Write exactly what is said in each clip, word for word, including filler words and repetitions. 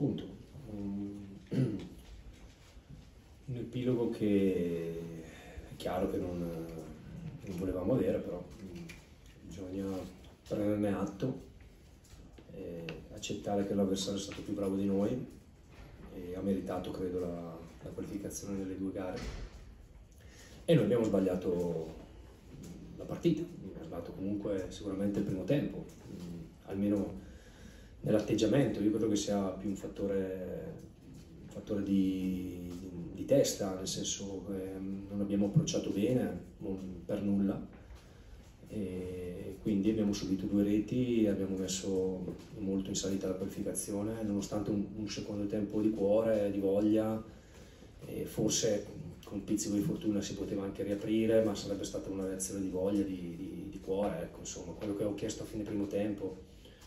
appunto, un, un epilogo che è chiaro che non, non volevamo avere, però bisogna prenderne atto, e accettare che l'avversario è stato più bravo di noi e ha meritato, credo, la, la qualificazione nelle due gare, e noi abbiamo sbagliato la partita. Abbiamo sbagliato comunque sicuramente il primo tempo, almeno nell'atteggiamento. Io credo che sia più un fattore, un fattore di, di testa, nel senso che non abbiamo approcciato bene, non per nulla, e quindi abbiamo subito due reti, abbiamo messo molto in salita la qualificazione, nonostante un, un secondo tempo di cuore, di voglia, e forse con un pizzico di fortuna si poteva anche riaprire, ma sarebbe stata una reazione di voglia, di, di, di cuore, ecco, insomma, quello che ho chiesto a fine primo tempo.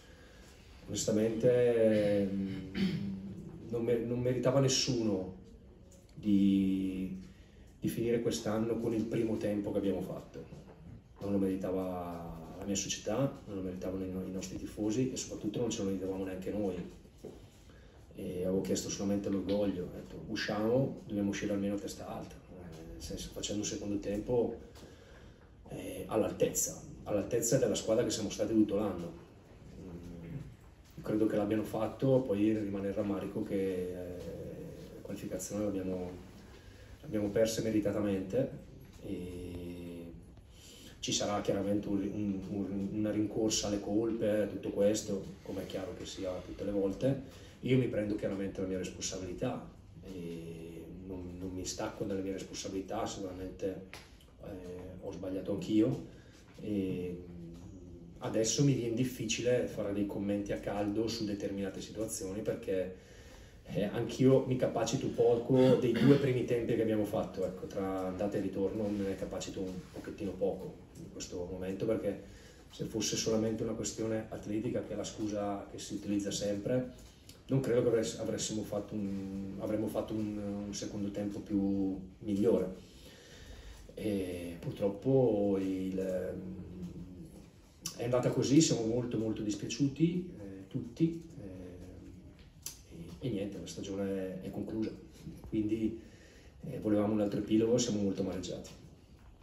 Onestamente non, mer non meritava nessuno di, di finire quest'anno con il primo tempo che abbiamo fatto. Non lo meritava la mia società, non lo meritavano i, i nostri tifosi, e soprattutto non ce lo meritavamo neanche noi. E avevo chiesto solamente l'orgoglio, ho detto usciamo, dobbiamo uscire almeno a testa alta, eh, nel senso, facendo un secondo tempo eh, all'altezza, all'altezza della squadra che siamo stati tutto l'anno. Credo che l'abbiano fatto, poi rimane il rammarico che eh, la qualificazione l'abbiamo persa meritatamente, e ci sarà chiaramente un, un, una rincorsa alle colpe, tutto questo, come è chiaro che sia tutte le volte. Io mi prendo chiaramente la mia responsabilità e non, non mi stacco dalle mie responsabilità, sicuramente eh, ho sbagliato anch'io. Adesso mi viene difficile fare dei commenti a caldo su determinate situazioni, perché eh, anch'io mi capacito poco dei due primi tempi che abbiamo fatto, ecco, tra andata e ritorno me ne capacito un pochettino poco in questo momento, perché se fosse solamente una questione atletica, che è la scusa che si utilizza sempre, non credo che avressimo fatto un, avremmo fatto un, un secondo tempo più migliore. E purtroppo il, è andata così, siamo molto molto dispiaciuti eh, tutti, eh, e, e niente, la stagione è conclusa, quindi eh, volevamo un altro epilogo, siamo molto amareggiati.